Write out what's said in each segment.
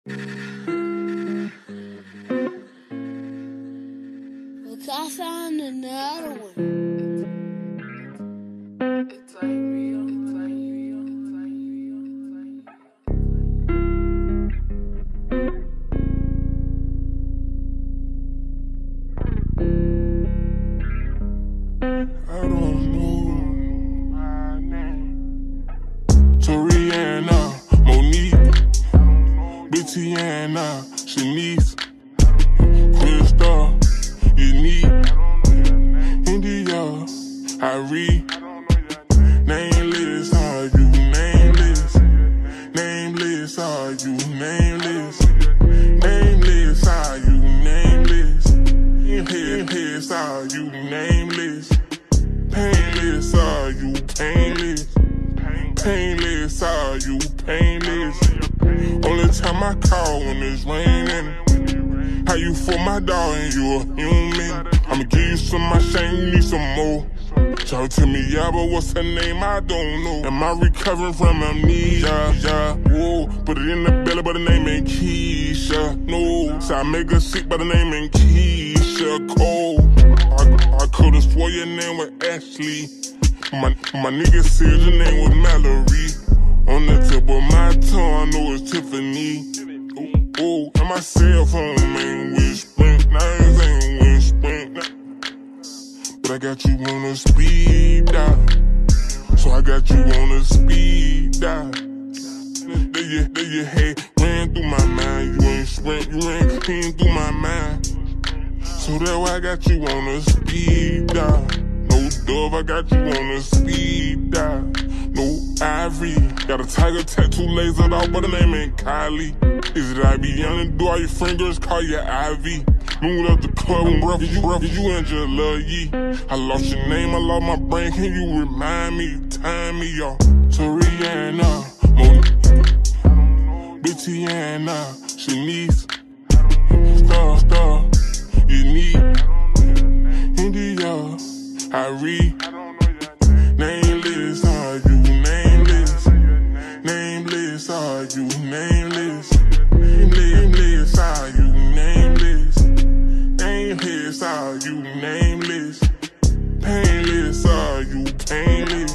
Look, I found another one. I don't know my name. Toriana, Monique, Bittiana, Shanice, Crystal, Unique, India, Irie. Nameless are you, nameless. Nameless are you, nameless. Nameless are you, nameless. Headless are you, nameless. Painless are you, painless. Painless are you, painless. Only time I call when it's raining. How you for my dog and you a human? I'ma give you some of my shame, you need some more. Talk to me, yeah, but what's her name? I don't know. Am I recovering from amnesia? Yeah, whoa, put it in the belly, but the name ain't Keisha. No, so I make her sick by the name ain't Keisha Cole. I could've swore your name was Ashley. My nigga said your name was Mallory. On the tip of my tongue, I know it's Tiffany. Oh, and my cell phone ain't whispering. Now it ain't whispering. But I got you on a speed dial. So I got you on a speed dial. There you hate ran through my mind. You ain't sprint, you ain't clean through my mind. So that's why I got you on a speed dial. No Dove, I got you on a speed dial. No Ivory, got a tiger tattoo lasered out, but the name ain't Kylie. Is it Ivy Young and do all your fingers call you Ivy? Moved up the club and rough, you Angela Yee. I lost your name, I lost my brain, can you remind me? Time me, y'all. Toriana, Monique, Bittiana, Shanice, Star, Unique, India, Irie. Nameless are you, nameless. Nameless are you, nameless. Nameless are you, nameless. Nameless are you, nameless. Painless are you, painless.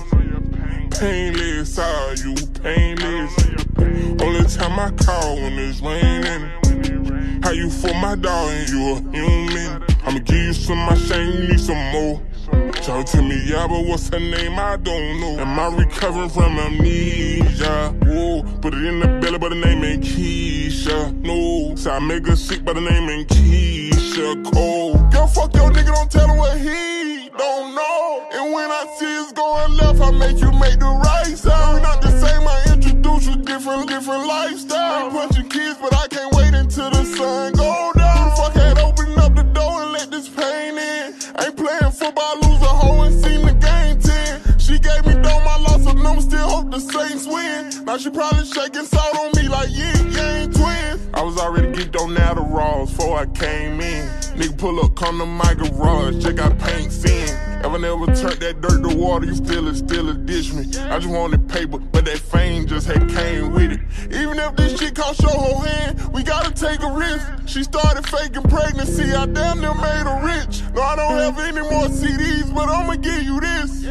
Painless are you, painless. Only time I call when it's raining. How you for my dog and you a human? I'ma give you some of my shame, you need some more. Talk to me, yeah, but what's her name? I don't know. Am I recovering from amnesia? Whoa, put it in the belly, but the name ain't Keisha. No, so I make her sick, but the name ain't Keisha Cole. Girl, fuck your nigga, don't tell him what he don't know. And when I see it's going left, I make you make the right sound. We're not the same, I introduce you different lifestyle. Bunch of kids, but I can't wait until the sun go down. Who the fuck had opened up the door and let this pain in? Ain't playing football, lose a hoe and seen the game 10. She gave me dome, I lost a number, still hope the Saints win. Now she probably shaking salt on me like yin twins. I was already geeked on Adderall before I came in. Nigga pull up, come to my garage, check out paint scene. Ever never turned that dirt to water, you still a dish me. I just wanted paper, but that fame just had came with it. Even if this shit cost your whole hand, we gotta take a risk. She started faking pregnancy, I damn near made her rich. No, I don't have any more CDs, but I'ma give you this.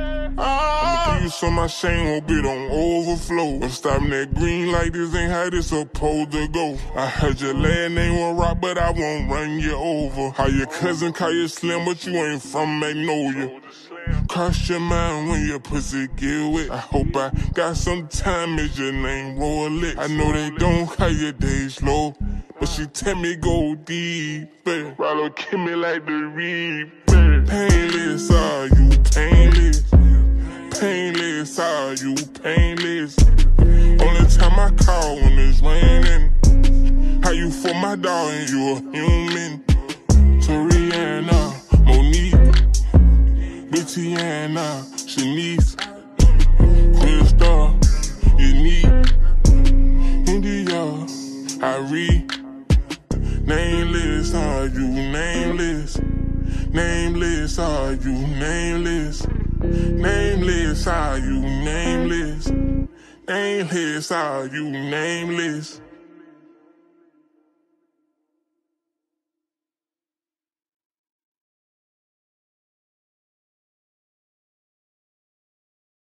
I'ma give you some of my shame, hope it don't overflow. But stopping that green light, this ain't how this supposed to go. I heard your last name was Rock, but I won't run you over. How your cousin call you Slim, but you ain't from Magnolia. Cross your mind when your pussy get wet. I hope I got some time, is your name Rolex. I know they don't call your days slow, but she tell me go deeper. Rollo kill me like the Reaper. Painless are you, painless. Painless are you, painless. Only time I call when it's raining. How you for my dog and you a human? Toriana, Monique, Bittiana, Shanice, Crystal, Unique, India, Irie. Nameless are you, nameless. Nameless are you, nameless. Nameless are you, nameless. Nameless are you, nameless.